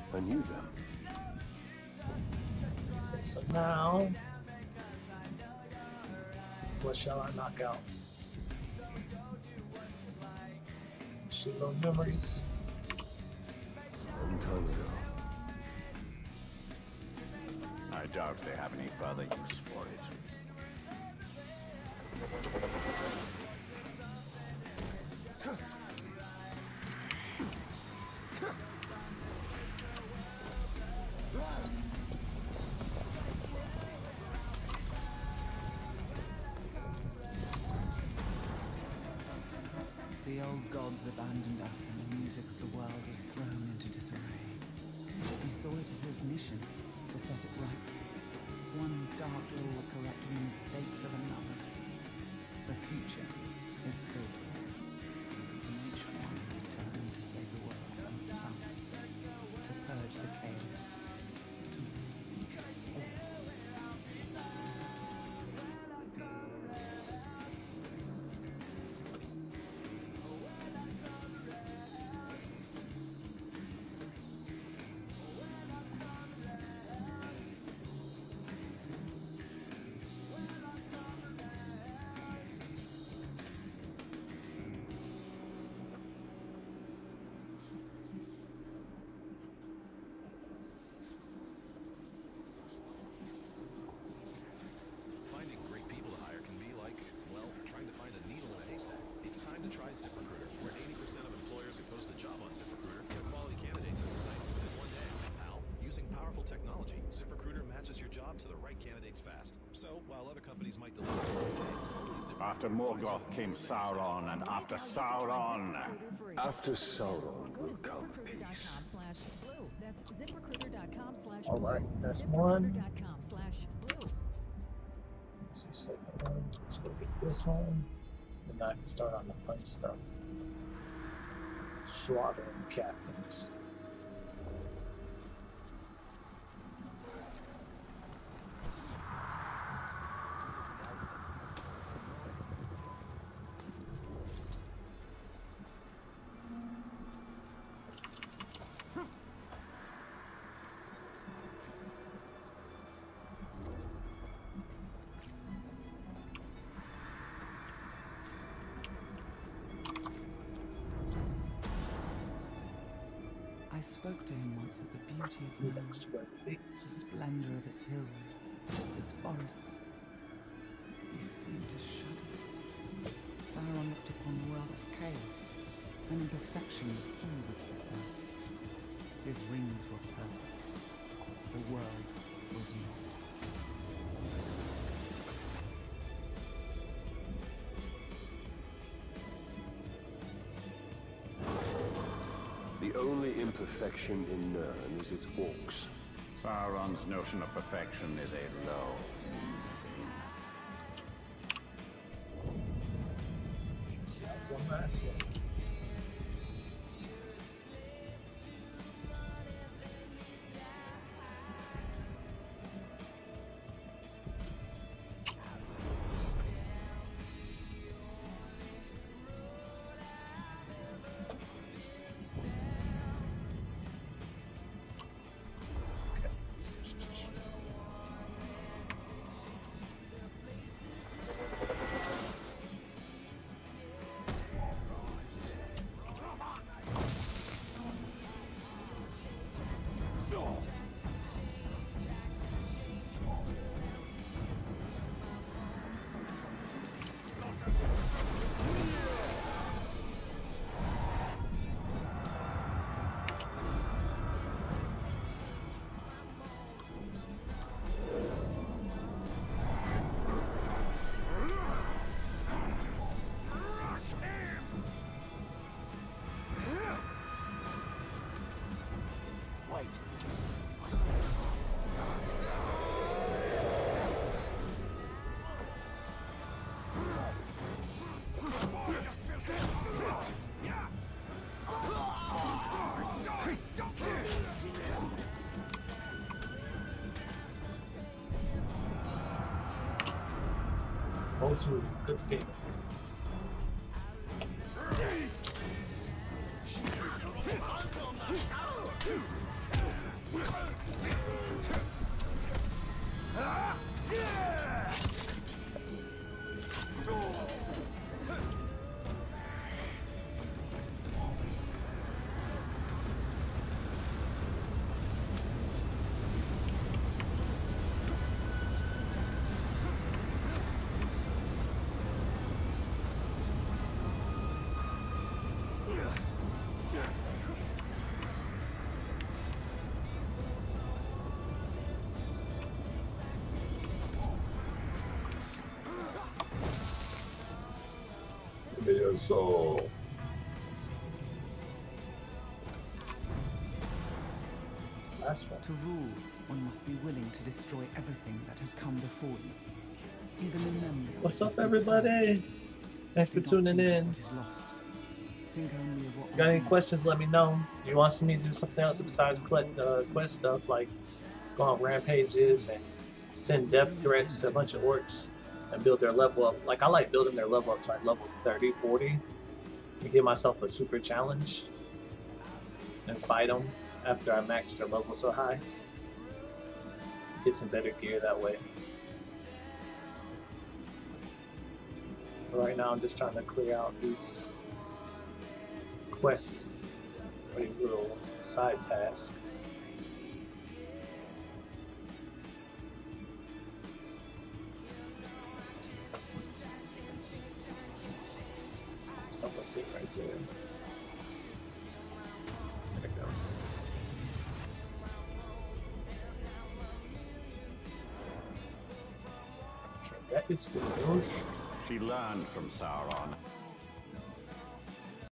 I knew them. Okay, so now, what shall I knock out? Shitload memories. A long time ago. I doubt they have any further use for it. The old gods abandoned us and the music of the world was thrown into disarray. He saw it as his mission to set it right. One dark law correcting the mistakes of another. The future is filled with it. And each one returned to save the world from itself. To purge the chaos. To rule all. Finding great people to hire can be like, well, trying to find a needle in a haystack. It's time to try ZipRecruiter, where 80% of employers who post a job on ZipRecruiter get a quality candidate to the site within one day. How? Using powerful technology, ZipRecruiter matches your job to the right candidates fast. So, while other companies might deliver only ZipRecruiter After Morgoth came Sauron, and after Sauron... After Sauron Go to will come peace. ZipRecruiter.com/blue. That's ZipRecruiter.com/blue. All right, that's one. ZipRecruiter.com/blue. This is second one. Let's go get this one. And now I have to start on the fun stuff. Slaughtering captains. I spoke to him once of the beauty of Nurn, Next web feet. the splendor of its hills, its forests. He seemed to shudder. Sauron looked upon the world as chaos, an imperfection that he would set right. His rings were perfect. The world was not. The only imperfection in Nirn is its orcs. Sauron's notion of perfection is a low. One last one. Also, good thing. soul. Last one. To rule, one must be willing to destroy everything that has come before you. Even the memory of What's what up, has been everybody? Thanks for Do not tuning think of in. what is lost. Think only of what Got any will be. questions? Let me know. You want me to do something else besides quest stuff, like go on rampages and send death threats to a bunch of orcs and build their level up? Like, I like building their level up to like level 30, 40 to give myself a super challenge and fight them after I max their level so high. Get some better gear that way. But right now I'm just trying to clear out these quests or these little side tasks. Someone's sitting right there. There it goes. Okay, that is finished. She learned from Sauron